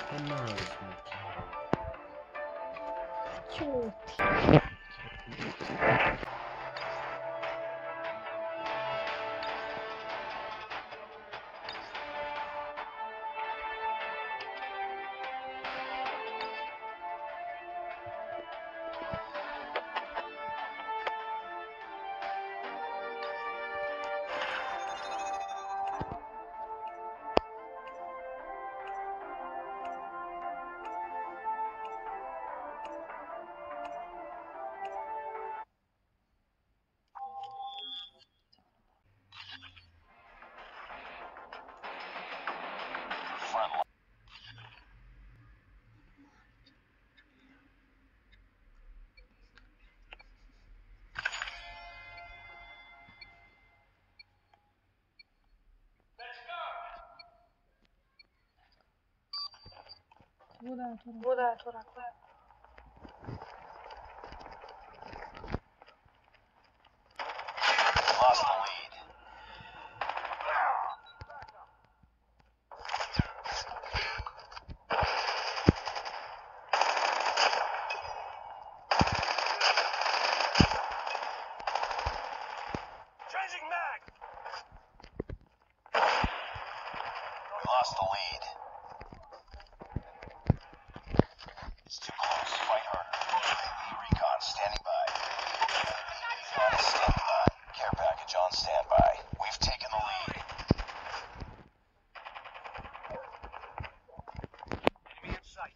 Kanal ismi. Çok. Вода, Тура. Lost the lead. Changing mag. We lost the lead. It's too close. Fight harder. UAV recon standing by. Recon is standing by. Care package on standby. We've taken the lead. Enemy in sight.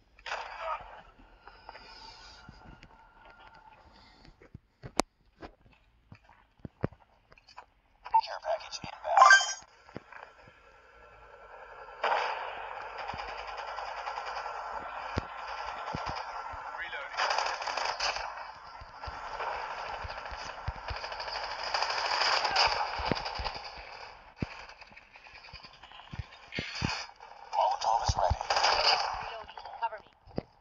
Care package inbound. Molotov is ready. Cover me.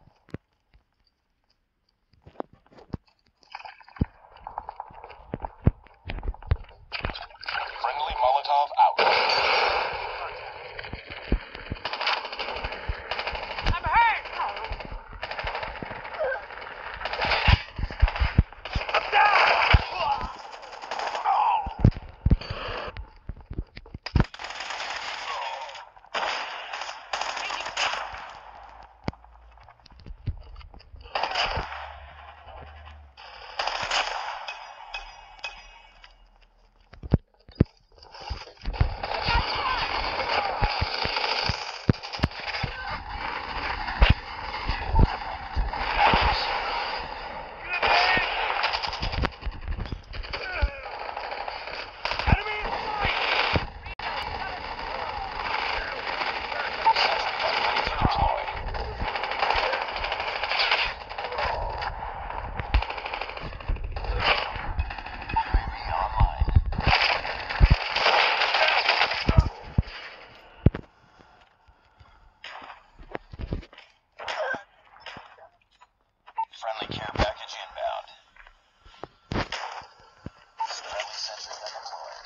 Friendly Molotov out. I'm hurt! Friendly care package inbound. Friendly sentry gun deployed.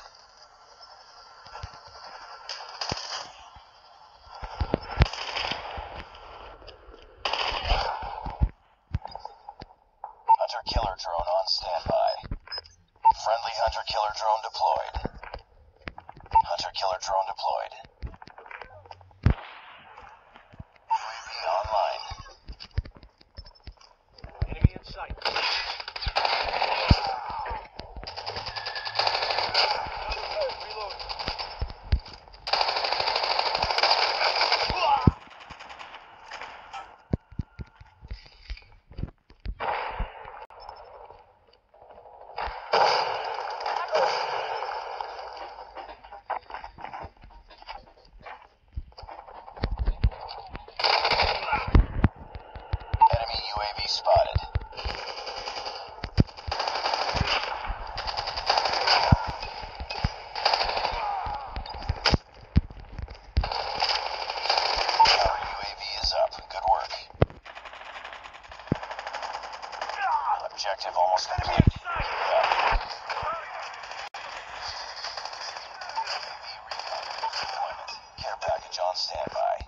Hunter killer drone on standby. Friendly hunter killer drone deployed. Hunter killer drone deployed. UAV online. Enemy in sight. Reloading. Enemy UAV spotted. Our UAV is up. Good work. Objective almost complete. Keep it up. UAV recon deployment. Care package on standby.